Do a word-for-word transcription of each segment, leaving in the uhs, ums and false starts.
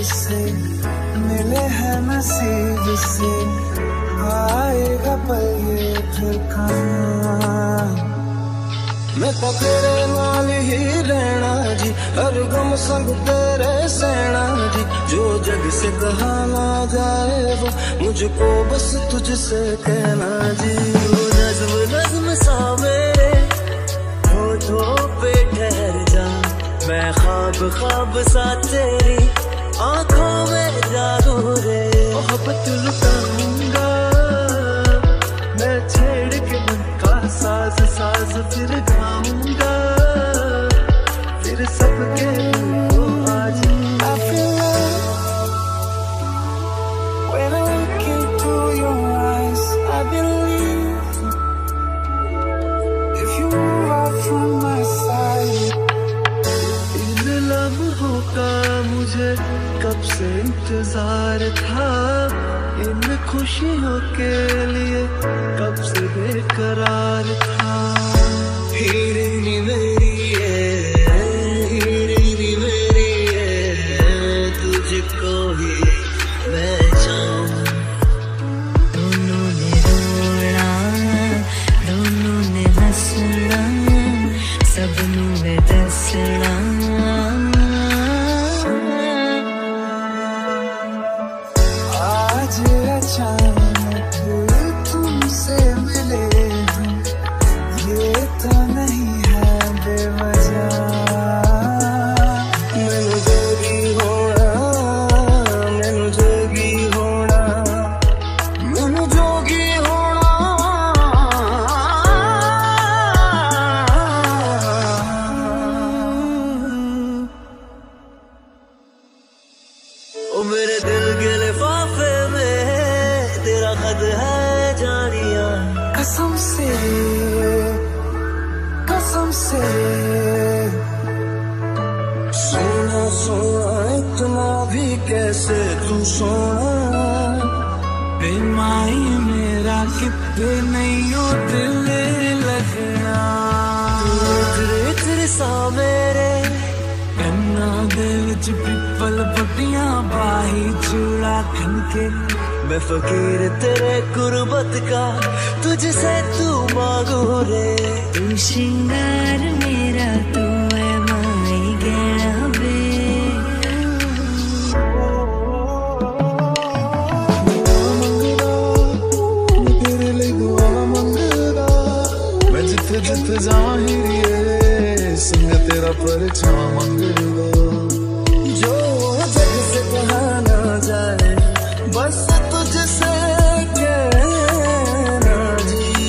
से मिले हैं नसीब से, आएगा पल ये फिर कहाँ। मैं तो तेरे नाल ही रहना जी, हर गम संग तेरे सहना जी। जो जग से कहा ना जाए वो मुझको बस तुझसे कहना जी। वो नज़्म नज़्म सा मेरे होठों पे ठहर जा, मैं ख्वाब ख्वाब सा तेरी आंखों में जागू रे। मोहब्बत लुटाऊंगा मैं छेड़ के मन का साज साज, फिर गाऊंगा फिर सबके को आज। I feel love when I look into your eyes. I believe if you move out from my side. इन लम्हों का मुझे कब से इंतजार था, इन खुशियों के लिए कब से बेकरार था। हीरे नी मेरी है, हीरे नी मेरी है, तुझको ही मैं चाहूं। दोनों ने रोना दोनों ने हंसना, सबनू वे दसना। आज अचानक तुमसे मिले हम, ये तो नहीं है बेवजह। मैनू जोगी होना, मैनू जोगी होना, मैनू जोगी होना। ओ मेरे दिल के लिफाफे में तेरा खत है जानिया। कसम से कसम से सोना सोना इतना भी कैसे तू सोना। बेमाई मेरा कितने नहीं हो दिल लगना। तेरे तेरे सा मेरे कन्ना दे विच पिपल पट्टियां बाही चूड़ा खनके। मैं फकीर तेरे गुरबत का तुझसे तू मांगू रे। तू श्रृंगार मेरा तू है माई गहना वे। तेरे लिए दुआ मंगदा, मैं जिथे जिथे जाहिर संग तेरा परछा मंगदा। जो जग से कहा ना जाए बस तुझसे कहना जी।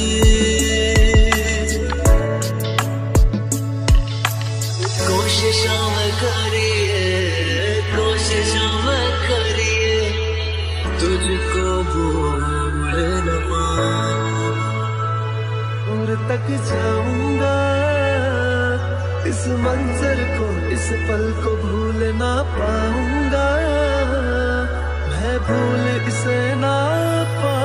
कोशिशों में करिए कोशिशों में करिए, तुझको भूल न पाऊं। और तक जाऊंगा इस मंजर को, इस पल को भूल ना पाऊंगा। मैं भूल इसे ना पाऊंगा।